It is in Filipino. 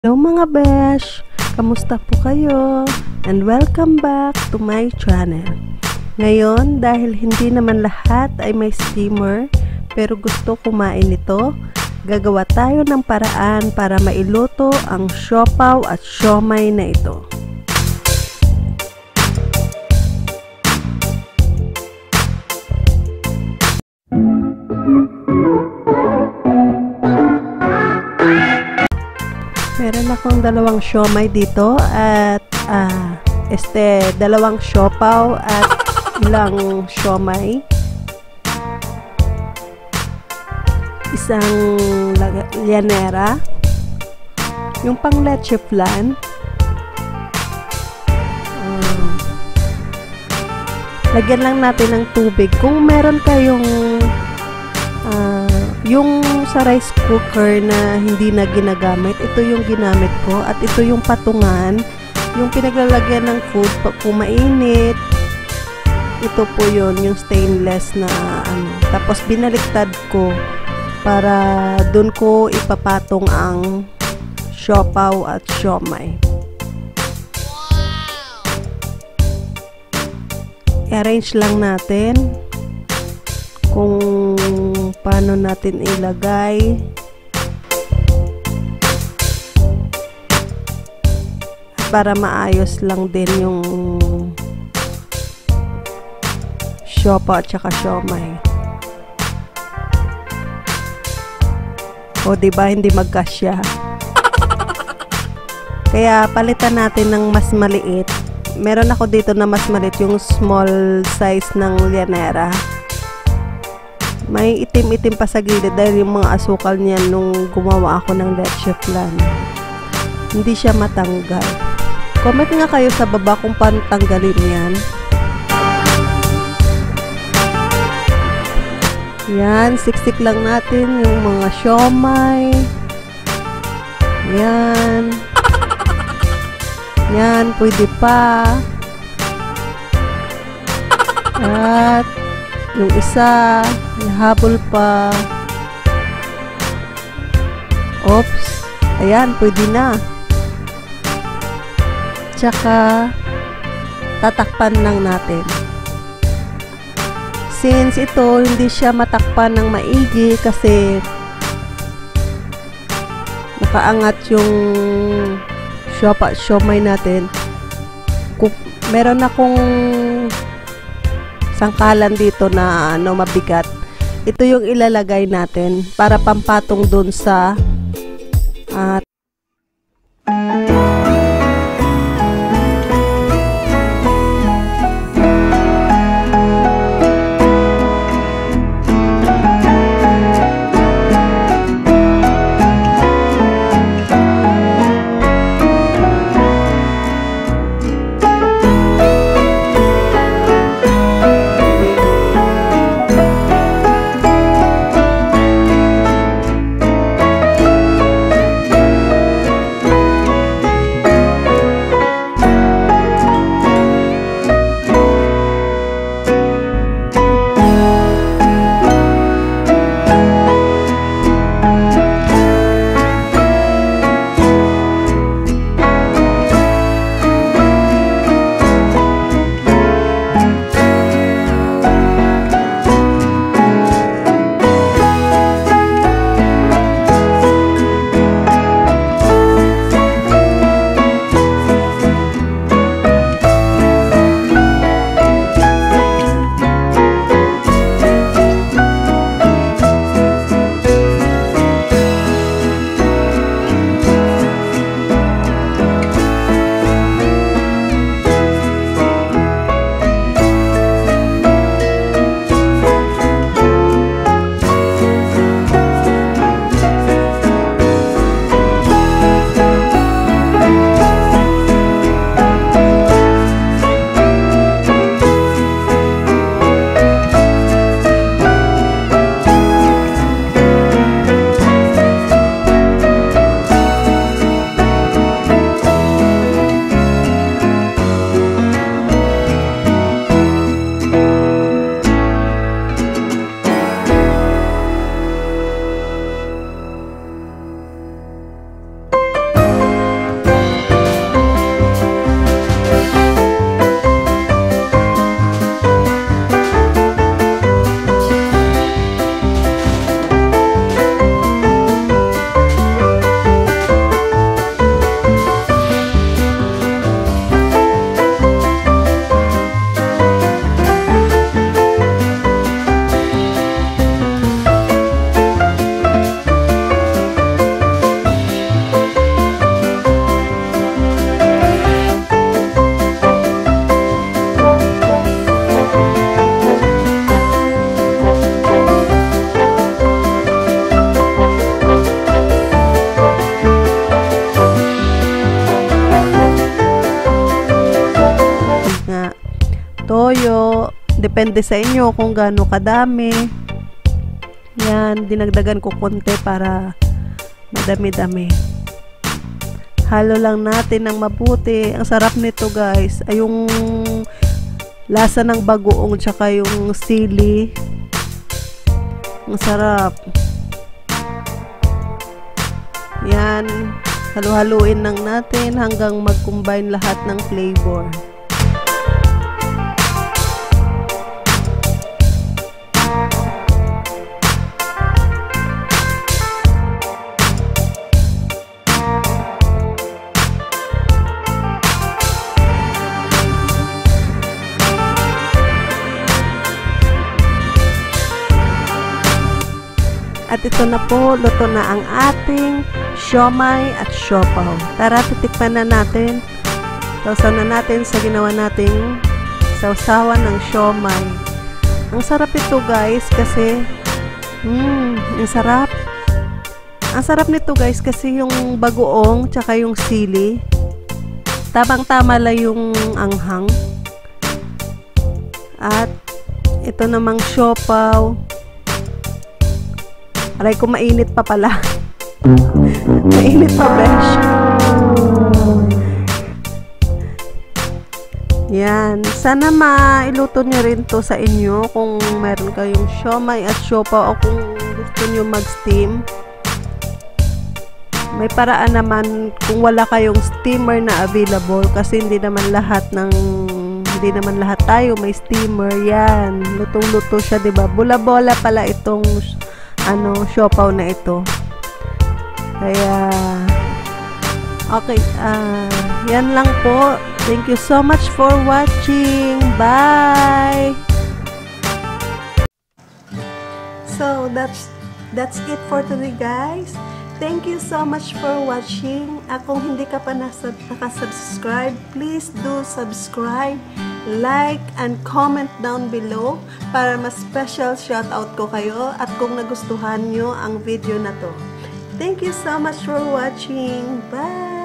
Hello mga besh! Kamusta po kayo? And welcome back to my channel. Ngayon, dahil hindi naman lahat ay may steamer, pero gusto kumain nito, gagawa tayo ng paraan para mailuto ang siopaw at siomai na ito. Meron akong dalawang siomai dito at dalawang siopaw at ilang siomai. Isang llanera. Yung pang leche flan. Lagyan lang natin ng tubig. Kung meron kayong yung sa rice cooker na hindi na ginagamit, ito yung ginamit ko. At ito yung patungan, yung pinaglalagyan ng food kung mainit. Ito po yun, yung stainless na Tapos binaliktad ko para dun ko ipapatong ang siopaw at siomai. I-arrange lang natin kung paano natin ilagay. Para maayos lang din yung siopaw at saka siomai. O diba, hindi magkasya. Kaya palitan natin ng mas maliit. Meron ako dito na mas maliit, yung small size ng llanera. May itim-itim pa sa gilid dahil yung mga asukal niyan nung gumawa ako ng leche flan. Hindi siya matanggal. Comment nga kayo sa baba kung paano tanggalin yan. Yan, siksik lang natin yung mga siomai. Yan. Yan, pwede pa. At yung isa, habol pa. Oops. Ayan, pwede na. Tsaka, tatakpan lang natin. Since ito, hindi siya matakpan ng maigi kasi nakaangat yung siopaw at siomai natin. Meron akong sangkalan dito na mabigat. Ito yung ilalagay natin para pampatong dun sa toyo. Depende sa inyo kung gaano kadami. Yan, dinagdagan ko konti para madami-dami. Halo lang natin ng mabuti. Ang sarap nito guys ay yung lasa ng bagoong tsaka yung sili. Ang sarap. Yan, halu-haluin lang natin hanggang mag-combine lahat ng flavor. At ito na po, luto na ang ating siomai at siopaw. Tara, titikman na natin. Sausaw na natin sa ginawa nating sausawan ng siomai. Ang sarap ito guys kasi, ang sarap. Ang sarap nito guys kasi yung bagoong tsaka yung sili. Tamang-tama lang yung anghang. At ito namang siopaw. Aray ko, mainit pa pala. Mainit pa, besh. Yan. Sana mailuto nyo rin to sa inyo kung meron kayong siomai at siopaw o kung gusto nyo mag-steam. May paraan naman kung wala kayong steamer na available kasi hindi naman lahat tayo may steamer. Yan. Lutong-luto siya, 'di ba? Bola-bola pala itong siopaw na ito. Kaya okay, yan lang po. Thank you so much for watching. Bye. So that's it for today guys. Thank you so much for watching. Kung hindi ka pa nakasubscribe, please do subscribe, like, and comment down below para mas special shoutout ko kayo at kung nagustuhan nyo ang video na to. Thank you so much for watching. Bye!